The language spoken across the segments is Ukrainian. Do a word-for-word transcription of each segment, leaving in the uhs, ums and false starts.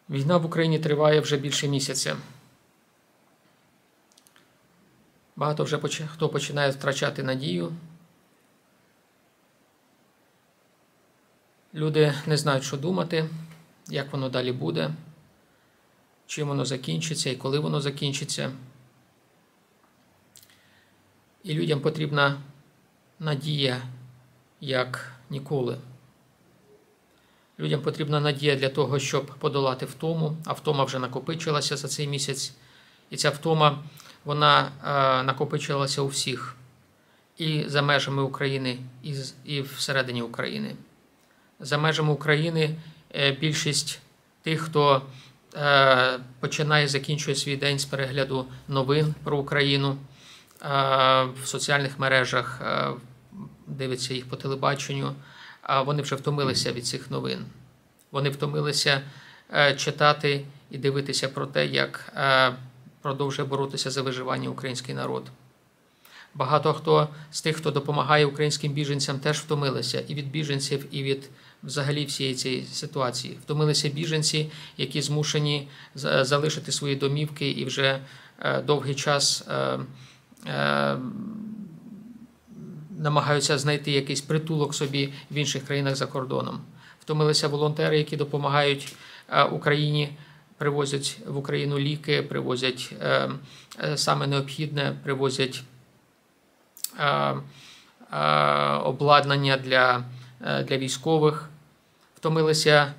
Війна в Україні триває вже більше місяця. Багато вже хто починає втрачати надію. Люди не знають, що думати, як воно далі буде, чим воно закінчиться і коли воно закінчиться. І людям потрібна надія, як ніколи. Людям потрібна надія для того, щоб подолати втому, а втома вже накопичилася за цей місяць. І ця втома, вона е, накопичилася у всіх. І за межами України, і, і всередині України. За межами України е, більшість тих, хто е, починає і закінчує свій день з перегляду новин про Україну, е, в соціальних мережах, е, дивиться їх по телебаченню, а вони вже втомилися від цих новин. Вони втомилися е, читати і дивитися про те, як е, продовжує боротися за виживання український народ. Багато хто з тих, хто допомагає українським біженцям, теж втомилися і від біженців, і від взагалі всієї цієї ситуації. Втомилися біженці, які змушені залишити свої домівки і вже е, довгий час е, е, намагаються знайти якийсь притулок собі в інших країнах за кордоном. Втомилися волонтери, які допомагають Україні, привозять в Україну ліки, привозять е, е, саме необхідне, привозять е, е, обладнання для, е, для військових. Втомилися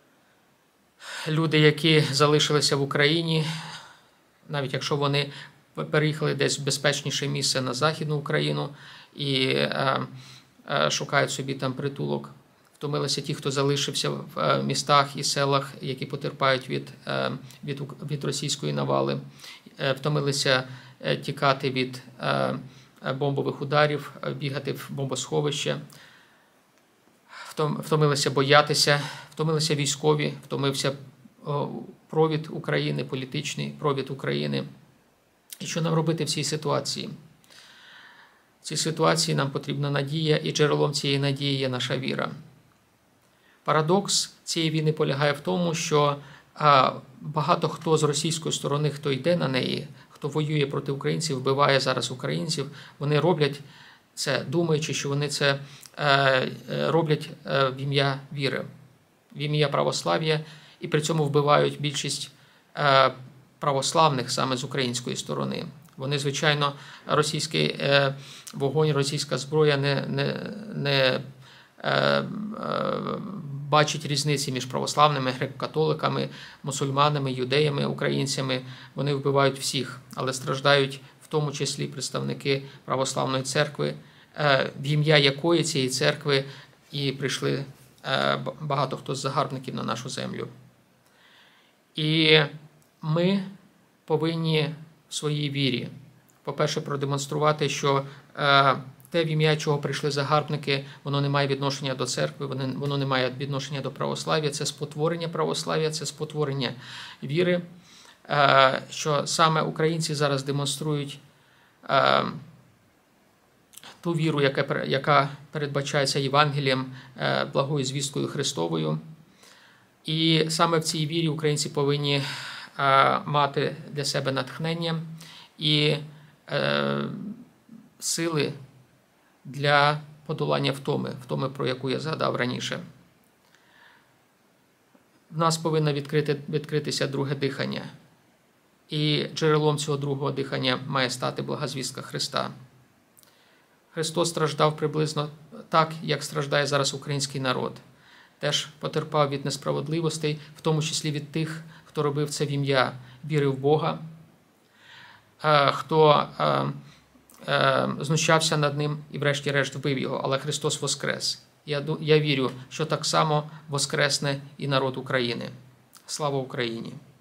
люди, які залишилися в Україні, навіть якщо вони переїхали десь в безпечніше місце на Західну Україну і е, е, шукають собі там притулок. Втомилися ті, хто залишився в містах і селах, які потерпають від, е, від, від російської навали. Е, втомилися тікати від е, бомбових ударів, бігати в бомбосховище. Втомилися боятися, втомилися військові, втомився провід України, політичний провід України. І що нам робити в цій ситуації? В цій ситуації нам потрібна надія, і джерелом цієї надії є наша віра. Парадокс цієї війни полягає в тому, що а, багато хто з російської сторони, хто йде на неї, хто воює проти українців, вбиває зараз українців, вони роблять це, думаючи, що вони це е, роблять е, в ім'я віри, в ім'я православ'я, і при цьому вбивають більшість е, православних саме з української сторони. Вони, звичайно, російський е, вогонь, російська зброя не, не, не е, е, бачить різниці між православними, греко-католиками, мусульманами, юдеями, українцями. Вони вбивають всіх, але страждають в тому числі представники православної церкви, е, в ім'я якої цієї церкви і прийшли е, багато хто з загарбників на нашу землю. І ми повинні в своїй вірі, по-перше, продемонструвати, що е, те, в ім'я чого прийшли загарбники, воно не має відношення до церкви, воно, воно не має відношення до православ'я, це спотворення православ'я, це спотворення віри, е, що саме українці зараз демонструють е, ту віру, яка, яка передбачається Євангелієм, е, благою звісткою Христовою. І саме в цій вірі українці повинні мати для себе натхнення і е, сили для подолання втоми, втоми, про яку я згадав раніше. В нас повинно відкрити, відкритися друге дихання. І джерелом цього другого дихання має стати благозвістка Христа. Христос страждав приблизно так, як страждає зараз український народ. Теж потерпав від несправедливостей, в тому числі від тих, хто робив це в ім'я віри в Бога, хто знущався над ним і врешті-решт вбив його, але Христос воскрес. Я, я вірю, що так само воскресне і народ України. Слава Україні!